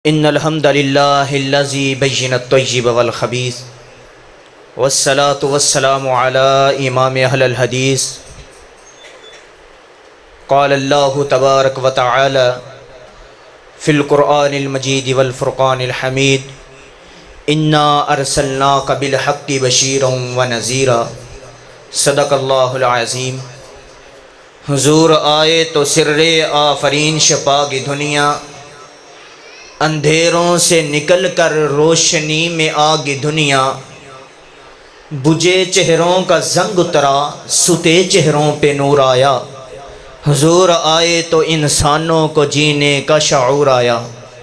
ان الحمد للہ الذی بین الطیب والخبیث والصلاة والسلام علی امام اہل الحدیث قال اللہ تبارک وتعالی فی القرآن المجید والفرقان الحمید انا ارسلناک بالحق بشیرا ونذیرا صدق اللہ العظیم۔ حضور آئے تو سر آفرین شپاگی دنیا، اندھیروں سے نکل کر روشنی میں آگی دنیا، بجھے چہروں کا زنگ اترا ستے چہروں پہ نور آیا، حضور آئے تو انسانوں کو جینے کا شعور آیا۔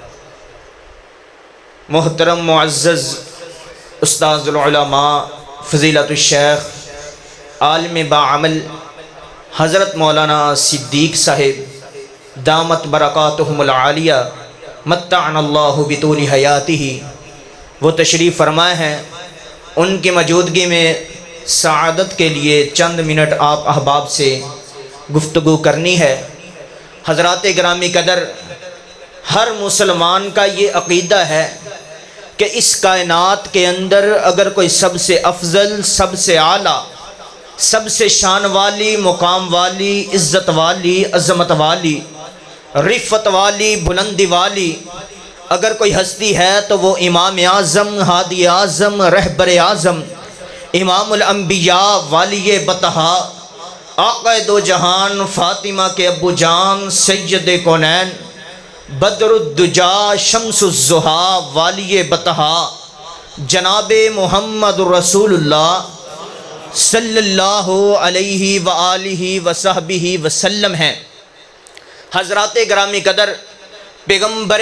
محترم معزز استاذ العلماء فضیلت الشیخ عالم باعمل حضرت مولانا صدیق صاحب دامت برکاتہم العالیہ متعنا اللہ بطول حیاتہ، وہ تشریف فرمائے ہیں۔ ان کی موجودگی میں سعادت کے لیے چند منٹ آپ احباب سے گفتگو کرنی ہے۔ حضرات گرامی قدر، ہر مسلمان کا یہ عقیدہ ہے کہ اس کائنات کے اندر اگر کوئی سب سے افضل، سب سے اعلیٰ، سب سے شان والی، مقام والی، عزت والی، عظمت والی، رفت والی، بلندی والی اگر کوئی ہستی ہے تو وہ امام اعظم، ہادی اعظم، رہبر اعظم، امام الانبیاء، والی بطحا، آقا دو جہان، فاطمہ کے ابو جان، سید کونین، بدر الدجا، شمس الضحیٰ، والی بطحا جناب محمد رسول اللہ صلی اللہ علیہ وآلہ وصحبہ وسلم ہیں۔ حضرات گرامی قدر، پیغمبر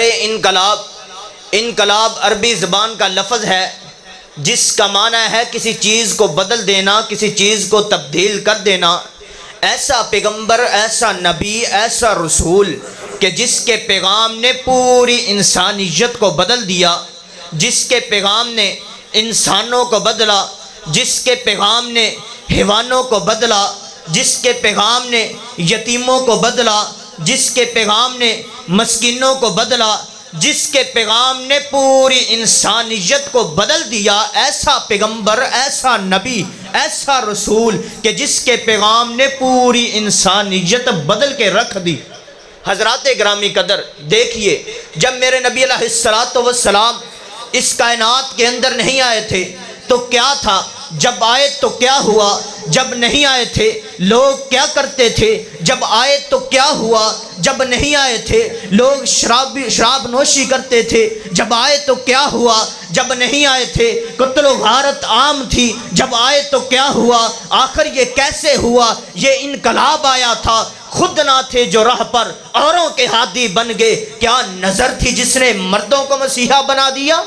انقلاب عربی زبان کا لفظ ہے جس کا معنی ہے کسی چیز کو بدل دینا، کسی چیز کو تبدیل کر دینا۔ ایسا پیغمبر، ایسا نبی، ایسا رسول کہ جس کے پیغام نے پوری انسانیت کو بدل دیا، جس کے پیغام نے انسانوں کو بدلا، جس کے پیغام نے حیوانوں کو بدلا، جس کے پیغام نے یتیموں کو بدلا، جس کے پیغام نے مسکینوں کو بدلا، جس کے پیغام نے پوری انسانیت کو بدل دیا، ایسا پیغمبر، ایسا نبی، ایسا رسول کہ جس کے پیغام نے پوری انسانیت بدل کے رکھ دی۔ حضرات گرامی قدر، دیکھیے، جب میرے نبی علیہ السلام اس کائنات کے اندر نہیں آئے تھے تو کیا تھا؟ جب آئے تو کیا ہوا؟ جب نہیں آئے تھے لوگ کیا کرتے تھے؟ جب آئے تو کیا ہوا؟ جب نہیں آئے تھے لوگ شراب نوشی کرتے تھے۔ جب آئے تو کیا ہوا؟ جب نہیں آئے تھے قتل و غارت عام تھی۔ جب آئے تو کیا ہوا؟ آخر یہ کیسے ہوا؟ یہ انقلاب آیا تھا، خود نہ تھے جو راہ پر اوروں کے ہادی بن گئے۔ کیا نظر تھی جس نے مردوں کو مسیحا بنا دیا؟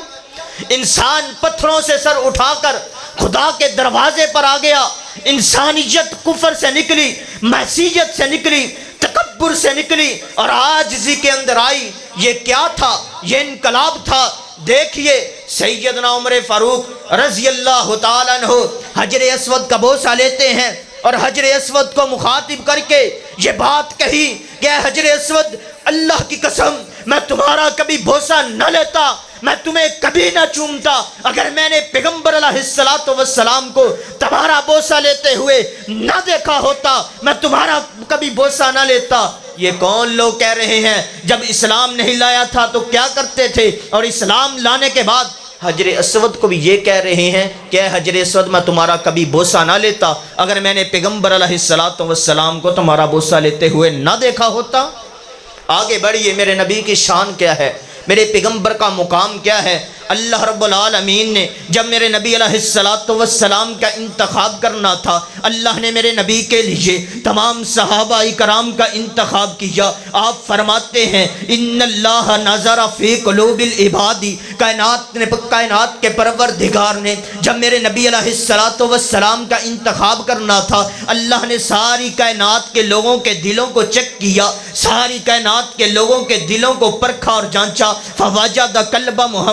انسان پتھروں سے سر اٹھا کر خدا کے دروازے پر آ گیا۔ انسانیت کفر سے نکلی، معصیت سے نکلی، تکبر سے نکلی اور عاجزی کے اندر آئی۔ یہ کیا تھا؟ یہ انقلاب تھا۔ دیکھیے، سیدنا عمر فاروق رضی اللہ تعالیٰ عنہ حجر اسود کا بوسہ لیتے ہیں اور حجر اسود کو مخاطب کر کے یہ بات کہی کہ اے حجر اسود، اللہ کی قسم میں تمہارا کبھی بوسہ نہ لیتا، میں تمہیں کبھی نہ چومتا اگر میں نے پیغمبر علیہ السلام کو تمہارا بوسہ لیتے ہوئے نہ دیکھا ہوتا، میں تمہارا کبھی بوسہ نہ لیتا۔ یہ کون لوگ کہہ رہے ہیں؟ جب اسلام نہیں لایا تھا تو کیا کرتے تھے، اور اسلام لانے کے بعد حجر اسود کو بھی یہ کہہ رہے ہیں کہ اے حجر اسود، میں تمہارا کبھی بوسہ نہ لیتا اگر میں نے پیغمبر علیہ السلام کو تمہارا بوسہ لیتے ہوئے نہ دیکھا ہوتا۔ آگے بڑھیے، میرے نبی کی شان کیا ہے، میرے پیغمبر کا مقام کیا ہے۔ اللہ رب العالمین نے جب میرے نبی علیہ السلام کا انتخاب کرنا تھا، اللہ نے میرے نبی کے لیے تمام صحابہ کرام کا انتخاب کیا۔ آپ فرماتے ہیں ان اللہ نظر فی قلوب العباد، کائنات کے پروردگار نے جب میرے نبی علیہ السلام کا انتخاب کرنا تھا، اللہ نے ساری کائنات کے لوگوں کے دلوں کو چیک کیا، ساری کائنات کے لوگوں کے دلوں کو پرکھا اور جانچا۔ فوجد قلب محمد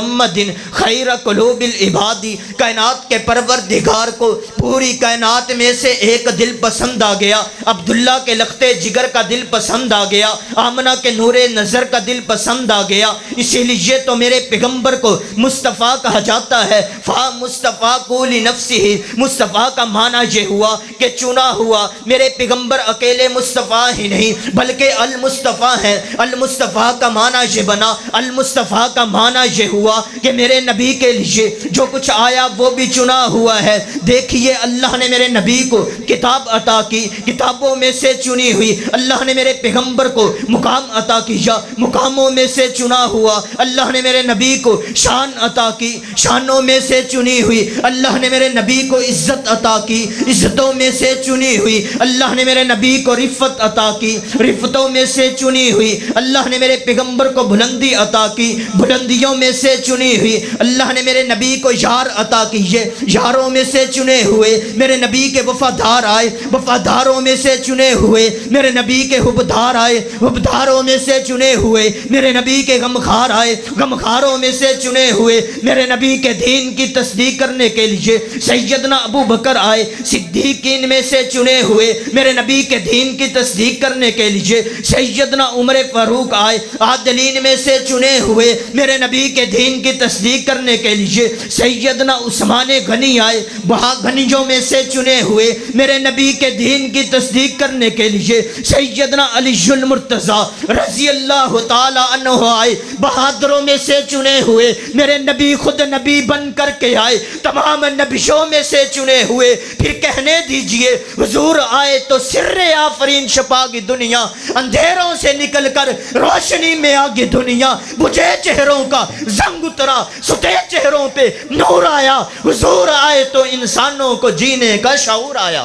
العالمین خیر قلوب العبادی، کائنات کے پروردگار کو پوری کائنات میں سے ایک دل پسند آ گیا، عبداللہ کے لختے جگر کا دل پسند آ گیا، آمنہ کے نور نظر کا دل پسند آ گیا، اسی لیے تو میرے پیغمبر کو مصطفیٰ کہا جاتا ہے۔ فا مصطفیٰ کو لنفسہ، مصطفیٰ کا معنی یہ ہوا کہ چنا ہوا۔ میرے پیغمبر اکیلے مصطفیٰ ہی نہیں بلکہ المصطفیٰ ہیں۔ المصطفیٰ کا معنی یہ بنا، المصطفیٰ کا معنی یہ ہوا کہ میرے نبی کے لیے جو کچھ آیا وہ بھی چنا ہوا ہے۔ دیکھیے اللہ نے میرے نبی کو کتاب عطا کی، کتابوں میں سے چنی ہوئی۔ اللہ نے میرے پیغمبر کو مقام عطا کیا، مقاموں میں سے چنا ہوا۔ اللہ نے میرے نبی کو شان عطا کی، شانوں میں سے چنی ہوئی۔ اللہ نے میرے نبی کو عزت عطا کی، عزتوں میں سے چنی ہوئی۔ اللہ نے میرے نبی کو رفت عطا کی، رفتوں میں سے چنی ہوئی۔ اللہ نے میرے پیغمبر کو بلندی عطا کی، بلندیوں میں سے چنی ہوئی۔ اللہ نے میرے نبی کو یار عطا کیے، یاروں میں سے چنے ہوئے۔ میرے نبی کے وفادار آئے، وفاداروں میں سے چنے ہوئے۔ میرے نبی کے حبدار آئے، حبداروں میں سے چنے ہوئے۔ میرے نبی کے غمخوار آئے، غمخواروں میں سے چنے ہوئے۔ میرے نبی کے دین کی تصدیق کرنے کے لیے سیدنا ابو بکر آئے، صدیقین میں سے چنے ہوئے۔ میرے نبی کے دین کی تصدیق کرنے کے لیے سیدنا عمر فاروق آئے، عادلین میں سے چنے ہوئے۔ میرے نبی کے دین کی تصدیق کرنے کے لیے سیدنا عثمان غنی آئے، غنیوں میں سے چنے ہوئے۔ میرے نبی کے دین کی تصدیق کرنے کے لیے سیدنا علی المرتضیٰ رضی اللہ تعالی عنہ آئے، بہادروں میں سے چنے ہوئے۔ میرے نبی خود نبی بن کر کے آئے، تمام نبیوں میں سے چنے ہوئے۔ پھر کہنے دیجئے حضور آئے تو سر آفرین چھپا گی دنیا، اندھیروں سے نکل کر روشنی میں آگی دنیا۔ بجھے چہروں کا زنگ اترا، ستے چہروں پہ نور آیا۔ حضور آئے تو انسانوں کو جینے کا شعور آیا۔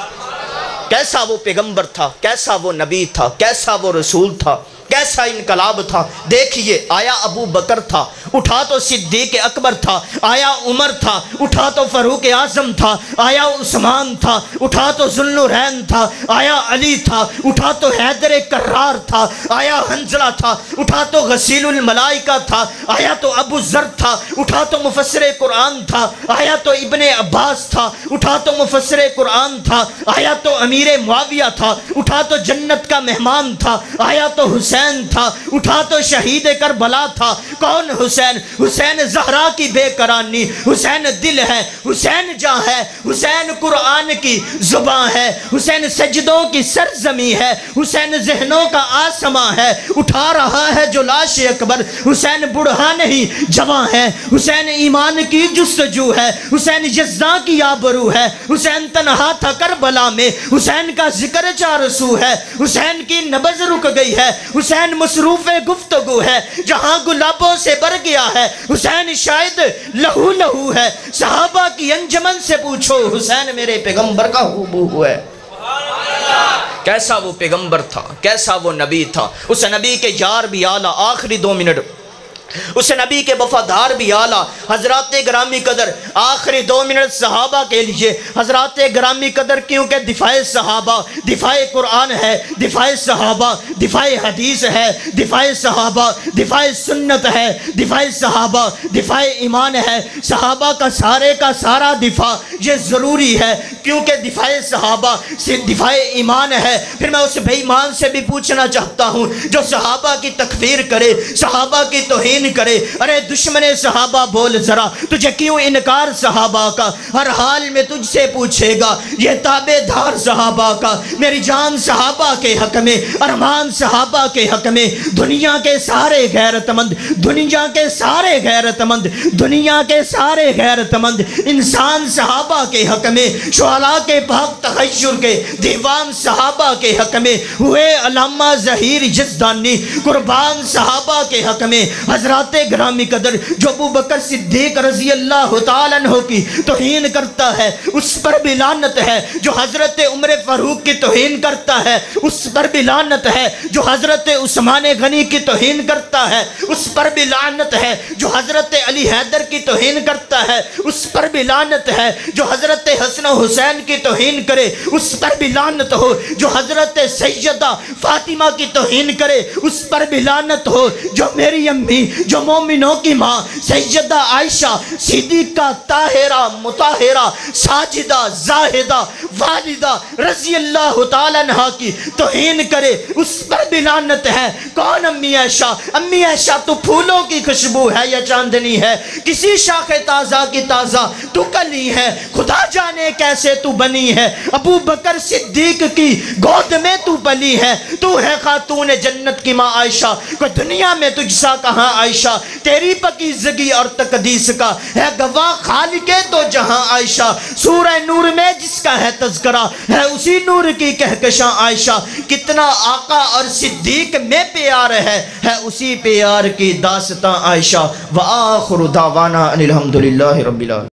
کیسا وہ پیغمبر تھا، کیسا وہ نبی تھا، کیسا وہ رسول تھا، کیسا انقلاب تھا۔ دیکھیے آیا ابو بکر تھا، اٹھا تو صدیق اکبر تھا، آیا عمر تھا، اٹھا تو فاروق اعظم تھا، آیا عثمان تھا، اٹھا تو ذوالنورین تھا، آیا علی تھا، اٹھا تو حیدر کرار تھا، آیا حنظلہ تھا، اٹھا تو غسیل الملائکہ تھا، آیا تو ابو ذر تھا، اٹھا تو مفسر قرآن تھا، آیا تو ابن عباس تھا، اٹھا تو مفسر قرآن تھا، آیا تو امیر معاویہ تھا، اٹھا تو جنت کا مہمان تھا، آیا تو حسین تھا، اٹھا تو شہید کربلا تھا۔ کون حسین؟ حسین زہرا کی بے قرانی، حسین دل ہے، حسین جاں ہے، حسین قرآن کی زباں ہے، حسین سجدوں کی سرزمی ہے، حسین ذہنوں کا آسماں ہے۔ اٹھا رہا ہے جو لاش اکبر، حسین بڑھا نہیں جواں ہے، حسین ایمان کی جستجو ہے، حسین جزا کی آبرو ہے، حسین تنہا تھا کربلا میں، حسین کا ذکر چار سو ہے، حسین کی نبض رک گئی ہے، حسین مصروف گفتگو ہے، جہاں گلابوں سے بر گیا ہے، حسین شاید لہو لہو ہے۔ صحابہ کی انجمن سے پوچھو حسین میرے پیغمبر کا ہو ہے۔ کیسا وہ پیغمبر تھا، کیسا وہ نبی تھا۔ اس نبی کے یار بھی اعلیٰ، آخری 2 منٹ، اس نبی کے وفادار بھی اعلیٰ۔ حضرات گرامی قدر آخری 2 منٹ صحابہ کے لیے، حضرات گرامی قدر، کیونکہ دفاع صحابہ دفاع قرآن ہے، دفاع صحابہ دفاع حدیث ہے، دفاع صحابہ دفاع سنت ہے، دفاع صحابہ دفاع ایمان ہے۔ صحابہ کا سارا دفاع یہ ضروری ہے، کیونکہ دفاع صحابہ سے دفاع ایمان ہے۔ پھر میں اس بے ایمان سے بھی پوچھنا چاہتا ہوں جو صحابہ کی تکفیر کرے، صحابہ کی توہین کرے، ارے دشمن صحابہ بول ذرا، تجھے کیوں انکار صحابہ کا؟ ہر حال میں تجھ سے پوچھے گا یہ تابع دار صحابہ کا۔ میری جان صحابہ کے حق میں، ارمان صحابہ کے حق میں، دنیا کے سارے غیرت مند، دنیا کے سارے غیرت مند، دنیا کے سارے غیرت مند انسان صحابہ کے حق میں، شعراء کے پاک تغیر کے دیوان صحابہ کے حق میں ہوئے، علامہ ظہیر جزدانی قربان صحابہ کے حق میں۔ حضرات گرامی قدر جو ابو بکر صدیق رضی اللہ تعالیٰ عنہ کی توہین کرتا ہے اس پر بھی لعنت ہے، جو حضرت عمر فاروق کی توہین کرتا ہے اس پر بھی لعنت ہے، جو حضرت عثمان غنی کی توہین کرتا ہے اس پر بھی لعنت ہے، جو حضرت علی حیدر کی توہین کرتا ہے اس پر بھی لعنت ہے، جو حضرت حسن و حسین کی توہین کرے اس پر بھی لعنت ہو، جو حضرت سیدہ فاطمہ کی توہین کرے اس پر بھی لعنت ہو، جو میری امی جو مومنوں کی ماں سیدہ عائشہ صدیقہ طاہرہ مطہرہ ساجدہ زاہدہ والدہ رضی اللہ تعالیٰ عنہ کی توہین کرے اس پر بھی لعنت ہے۔ کون امی عائشہ؟ امی عائشہ تو پھولوں کی خوشبو ہے یا چاندنی ہے، کسی شاخ تازہ کی تازہ تو کلی ہے، خدا جانے کیسے تو بنی ہے، ابو بکر صدیق کی گود میں تو پلی ہے، تو ہے خاتون جنت کی ماں عائشہ، کوئی دنیا میں تجھ سا کہاں عائشہ، تیری پاکیزگی اور تقدیس کا ہے گواہ خالق دو جہاں عائشہ، سورہ نور میں جس کا ہے تذکرہ ہے اسی نور کی کہکشاں عائشہ، کتنا آقا اور صدیق میں پیار ہے اسی پیار کی داستان عائشہ۔ وآخر دعوانا ان الحمدللہ رب العالمین۔